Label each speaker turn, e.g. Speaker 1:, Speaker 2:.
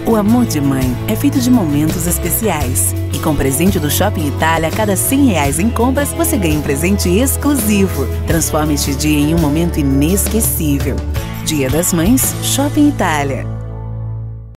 Speaker 1: O amor de mãe é feito de momentos especiais. E com o presente do Shopping Itália, a cada R$100 em compras, você ganha um presente exclusivo. Transforme este dia em um momento inesquecível. Dia das Mães, Shopping Itália.